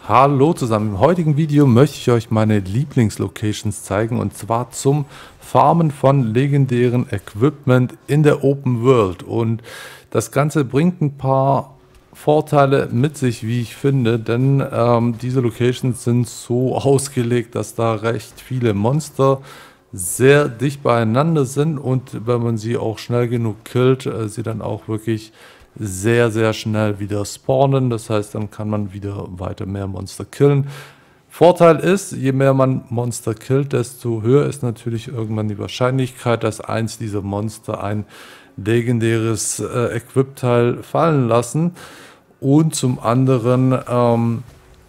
Hallo zusammen, im heutigen Video möchte ich euch meine Lieblingslocations zeigen und zwar zum Farmen von legendären Equipment in der Open World, und das Ganze bringt ein paar Vorteile mit sich, wie ich finde, denn diese Locations sind so ausgelegt, dass da recht viele Monster sehr dicht beieinander sind und wenn man sie auch schnell genug killt, sie dann auch wirklich sehr schnell wieder spawnen. Das heißt, dann kann man wieder weiter mehr Monster killen. Vorteil ist, je mehr man Monster killt, desto höher ist natürlich irgendwann die Wahrscheinlichkeit, dass eins dieser Monster ein legendäres Equip-Teil fallen lassen. Und zum anderen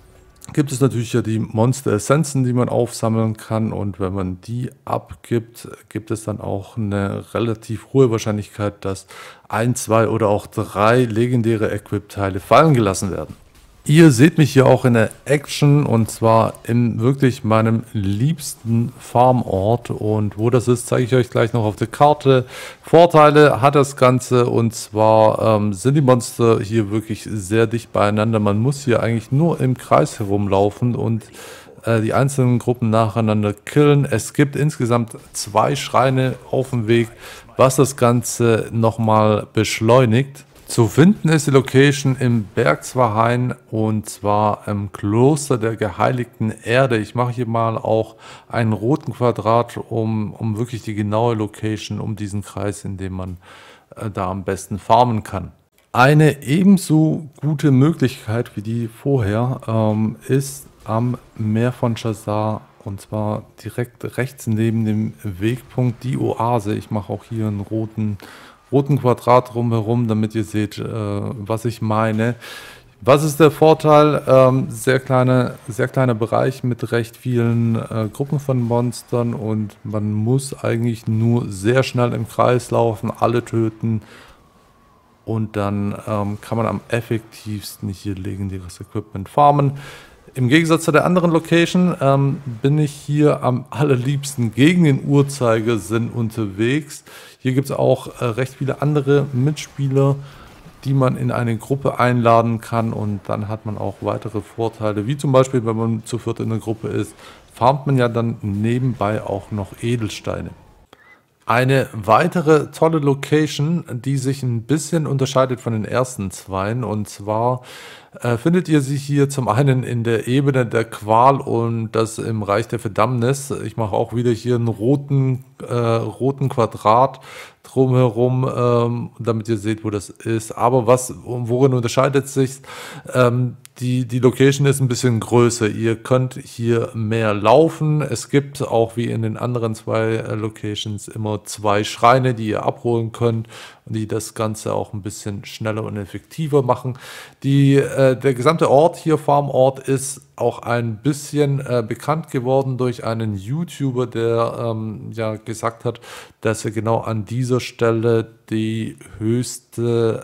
gibt es natürlich ja die Monster-Essenzen, die man aufsammeln kann, und wenn man die abgibt, gibt es dann auch eine relativ hohe Wahrscheinlichkeit, dass ein, zwei oder auch drei legendäre Equip-Teile fallen gelassen werden. Ihr seht mich hier auch in der Action, und zwar in wirklich meinem liebsten Farmort, und wo das ist, zeige ich euch gleich noch auf der Karte. Vorteile hat das Ganze, und zwar sind die Monster hier wirklich sehr dicht beieinander. Man muss hier eigentlich nur im Kreis herumlaufen und die einzelnen Gruppen nacheinander killen. Es gibt insgesamt 2 Schreine auf dem Weg, was das Ganze nochmal beschleunigt. Zu finden ist die Location im Bergswahain, und zwar im Kloster der geheiligten Erde. Ich mache hier mal auch einen roten Quadrat, um wirklich die genaue Location, um diesen Kreis, in dem man da am besten farmen kann. Eine ebenso gute Möglichkeit wie die vorher ist am Meer von Chazar, und zwar direkt rechts neben dem Wegpunkt die Oase. Ich mache auch hier einen roten Quadrat drumherum, damit ihr seht, was ich meine. Was ist der Vorteil? Sehr kleiner Bereich mit recht vielen Gruppen von Monstern, und man muss eigentlich nur sehr schnell im Kreis laufen, alle töten, und dann kann man am effektivsten hier legendäres Equipment farmen. Im Gegensatz zu der anderen Location bin ich hier am allerliebsten gegen den Uhrzeigersinn unterwegs. Hier gibt es auch recht viele andere Mitspieler, die man in eine Gruppe einladen kann, und dann hat man auch weitere Vorteile, wie zum Beispiel, wenn man zu viert in einer Gruppe ist, farmt man ja dann nebenbei auch noch Edelsteine. Eine weitere tolle Location, die sich ein bisschen unterscheidet von den ersten zweien, und zwar findet ihr sie hier zum einen in der Ebene der Qual und das im Reich der Verdammnis. Ich mache auch wieder hier einen roten Quadrat drumherum, damit ihr seht, wo das ist. Aber worin unterscheidet sich? Die Location ist ein bisschen größer. Ihr könnt hier mehr laufen. Es gibt auch wie in den anderen 2 Locations immer 2 Schreine, die ihr abholen könnt und die das Ganze auch ein bisschen schneller und effektiver machen. Der gesamte Ort hier, Farmort, ist auch ein bisschen bekannt geworden durch einen YouTuber, der ja gesagt hat, dass er genau an dieser Stelle die höchste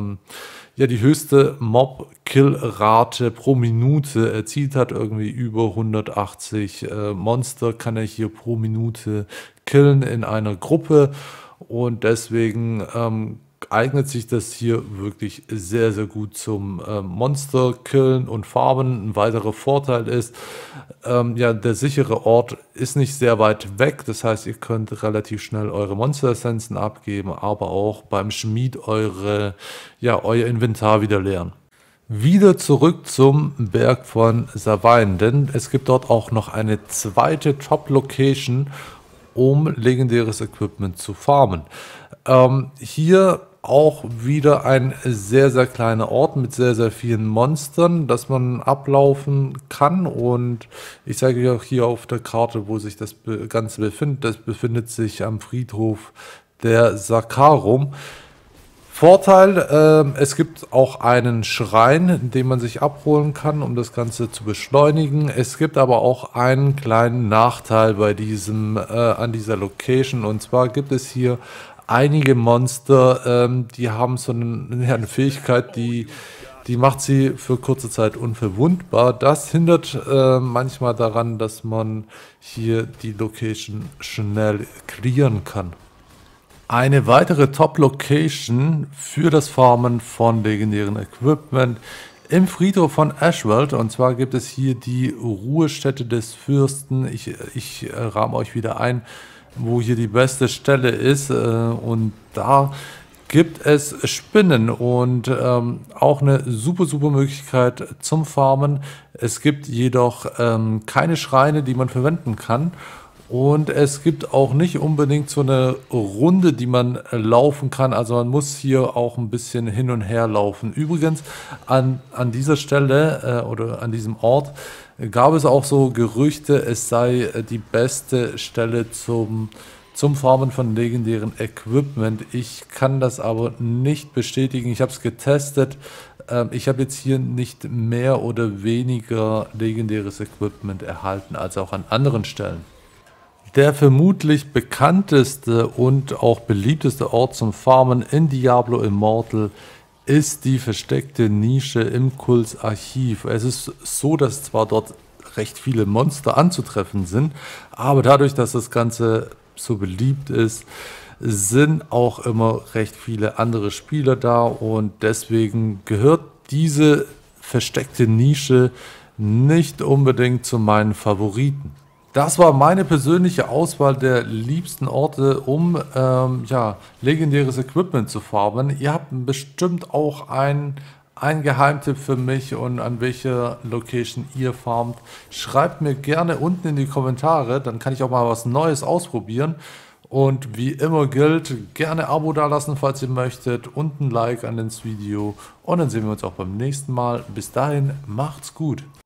Mob-Kill-Rate pro Minute erzielt hat. Irgendwie über 180 Monster kann er hier pro Minute killen in einer Gruppe, und deswegen eignet sich das hier wirklich sehr gut zum Monster killen und farmen. Ein weiterer Vorteil ist, ja, der sichere Ort ist nicht sehr weit weg. Das heißt, ihr könnt relativ schnell eure Monster-Essenzen abgeben, aber auch beim Schmied euer Inventar wieder leeren. Wieder zurück zum Berg von Savain, denn es gibt dort auch noch eine zweite Top-Location, um legendäres Equipment zu farmen. Hier auch wieder ein sehr kleiner Ort mit sehr vielen Monstern, das man ablaufen kann, und ich zeige euch auch hier auf der Karte, wo sich das Ganze befindet. Das befindet sich am Friedhof der Sakarum. Vorteil, es gibt auch einen Schrein, den man sich abholen kann, um das Ganze zu beschleunigen. Es gibt aber auch einen kleinen Nachteil bei an dieser Location, und zwar gibt es hier einige Monster, die haben so eine Fähigkeit, die macht sie für kurze Zeit unverwundbar. Das hindert manchmal daran, dass man hier die Location schnell clearen kann. Eine weitere Top-Location für das Farmen von legendären Equipment im Friedhof von Ashworld. Und zwar gibt es hier die Ruhestätte des Fürsten. Ich rahme euch wieder ein, wo hier die beste Stelle ist. Und da gibt es Spinnen und auch eine super Möglichkeit zum Farmen. Es gibt jedoch keine Schreine, die man verwenden kann. Und es gibt auch nicht unbedingt so eine Runde, die man laufen kann. Also man muss hier auch ein bisschen hin und her laufen. Übrigens, an dieser Stelle oder an diesem Ort gab es auch so Gerüchte, es sei die beste Stelle zum Farmen von legendären Equipment. Ich kann das aber nicht bestätigen. Ich habe es getestet. Ich habe jetzt hier nicht mehr oder weniger legendäres Equipment erhalten als auch an anderen Stellen. Der vermutlich bekannteste und auch beliebteste Ort zum Farmen in Diablo Immortal ist die versteckte Nische im Kultsarchiv. Es ist so, dass zwar dort recht viele Monster anzutreffen sind, aber dadurch, dass das Ganze so beliebt ist, sind auch immer recht viele andere Spieler da und deswegen gehört diese versteckte Nische nicht unbedingt zu meinen Favoriten. Das war meine persönliche Auswahl der liebsten Orte, um ja, legendäres Equipment zu farmen. Ihr habt bestimmt auch einen Geheimtipp für mich und an welcher Location ihr farmt. Schreibt mir gerne unten in die Kommentare, dann kann ich auch mal was Neues ausprobieren. Und wie immer gilt, gerne Abo dalassen, falls ihr möchtet, und ein Like an das Video. Und dann sehen wir uns auch beim nächsten Mal. Bis dahin, macht's gut.